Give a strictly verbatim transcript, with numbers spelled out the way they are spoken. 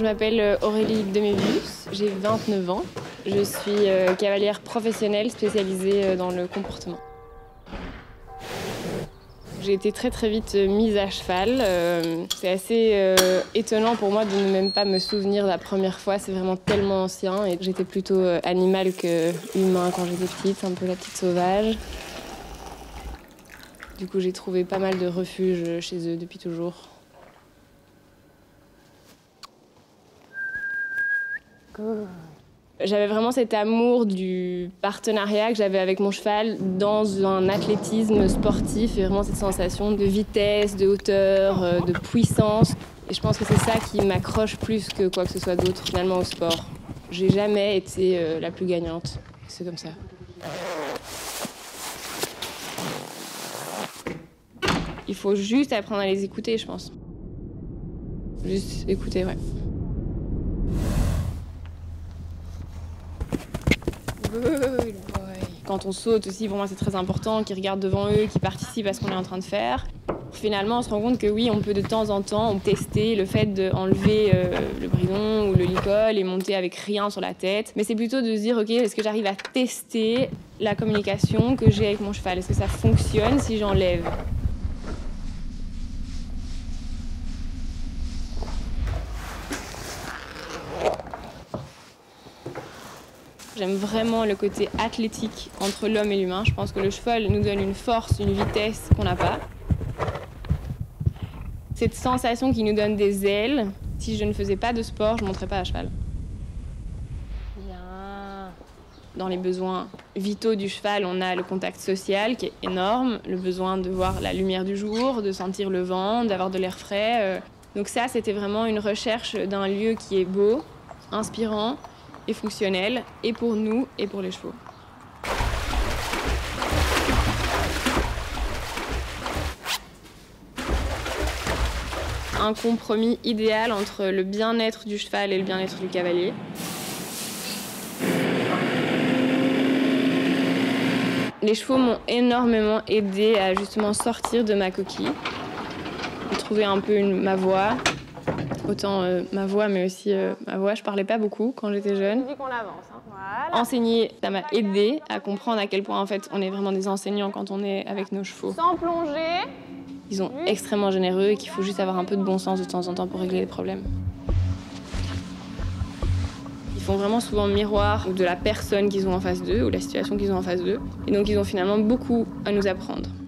Je m'appelle Aurélie de Mévius, j'ai vingt-neuf ans. Je suis cavalière professionnelle spécialisée dans le comportement. J'ai été très très vite mise à cheval. C'est assez euh, étonnant pour moi de ne même pas me souvenir de la première fois. C'est vraiment tellement ancien et j'étais plutôt animal que humain quand j'étais petite, un peu la petite sauvage. Du coup, j'ai trouvé pas mal de refuge chez eux depuis toujours. Cool. J'avais vraiment cet amour du partenariat que j'avais avec mon cheval dans un athlétisme sportif et vraiment cette sensation de vitesse, de hauteur, de puissance. Et je pense que c'est ça qui m'accroche plus que quoi que ce soit d'autre finalement au sport. J'ai jamais été la plus gagnante, c'est comme ça. Il faut juste apprendre à les écouter, je pense. Juste écouter, ouais. Good boy. Quand on saute aussi, pour moi, c'est très important qu'ils regardent devant eux, qu'ils participent à ce qu'on est en train de faire. Finalement, on se rend compte que oui, on peut de temps en temps tester le fait d'enlever euh, le bridon ou le licol et monter avec rien sur la tête. Mais c'est plutôt de se dire, ok, est-ce que j'arrive à tester la communication que j'ai avec mon cheval? Est-ce que ça fonctionne si j'enlève? J'aime vraiment le côté athlétique entre l'homme et l'humain. Je pense que le cheval nous donne une force, une vitesse qu'on n'a pas. Cette sensation qui nous donne des ailes, si je ne faisais pas de sport, je ne monterais pas à cheval. Bien. Dans les besoins vitaux du cheval, on a le contact social qui est énorme, le besoin de voir la lumière du jour, de sentir le vent, d'avoir de l'air frais. Donc ça, c'était vraiment une recherche d'un lieu qui est beau, inspirant, et fonctionnel, et pour nous, et pour les chevaux. Un compromis idéal entre le bien-être du cheval et le bien-être du cavalier. Les chevaux m'ont énormément aidé à justement sortir de ma coquille, trouver un peu une, ma voix. Autant euh, ma voix, mais aussi euh, ma voix. Je parlais pas beaucoup quand j'étais jeune. qu'on avance, hein. Voilà. Enseigner, ça m'a aidé à comprendre à quel point en fait on est vraiment des enseignants quand on est avec nos chevaux. Sans plonger. Ils sont extrêmement généreux et qu'il faut juste avoir un peu de bon sens de temps en temps pour régler les problèmes. Ils font vraiment souvent miroir de la personne qu'ils ont en face d'eux ou la situation qu'ils ont en face d'eux. Et donc ils ont finalement beaucoup à nous apprendre.